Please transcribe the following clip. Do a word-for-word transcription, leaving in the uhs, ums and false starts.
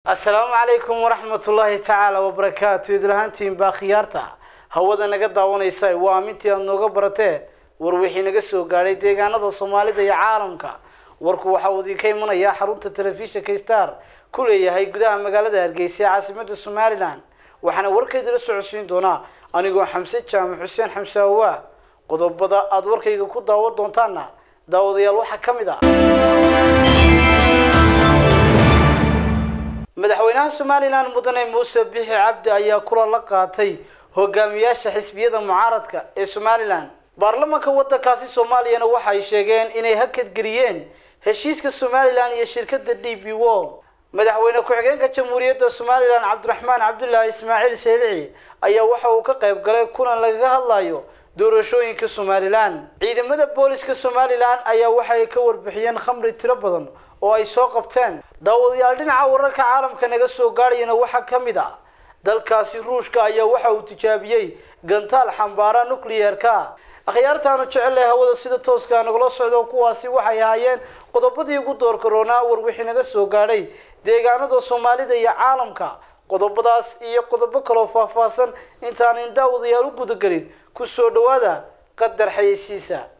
السلام عليكم ورحمة الله تعالى وبركاته. إذا باخيارتا هودا naga daawanaysa waa mintii aad nooga baratee war wixii naga soo gaaray deegaanada Soomaalida iyo caalamka warku waxa uu idinka imanayaa xarunta telefishinka Star kuleeyahay gudaha magaalada Hargeysa caasimadda Somaliland waxaana warkayda la socodsiin doonaa anigoo Xamse Jaamac Xuseen Xamse waa qodobada aad warkayga ku daawan doontaana daawadayaal waxa kamid ah madaxweynaha Somaliland mudane Muuse Bixi Cabdi ayaa kula la qaatay hogaamiyaasha xisbiyada mucaaradka ee Somaliland baarlamaanka waddankaasi Soomaaliyana waxay sheegeen inay hakad geliyeen heshiiska Somaliland iyo shirkadda D P World madaxweyne ku-xigeenka Jamhuuriyadda Somaliland Cabdiraxmaan Cabdullaahi Ismaaciil Saylici ayaa waxa uu ka qayb galay kulan laga hadlayo doorashooyinka Somaliland ciidamada booliska Somaliland ayaa waxay ka warbixiyeen khamri tiro badan oo ay soo qabteen daawadayaal dhinaca wararka caalamka naga soo gaarayna waxa kamid ah dalkaasi Ruushka ayaa waxa uu tijaabiyay gantaal xambaara nuclear-ka akhyaartaanu jecel hawada sida tooska nagala socdo kuwaasi waxay ahaayeen qodobadii ugu door corona war wixii naga soo gaaray deegaanada Soomaalida iyo caalamka qodobadaas iyo qodobo kale oo faahfaahsan intaan daawadayaal u guda galin ku soo dhawaada qadar xayeysiisa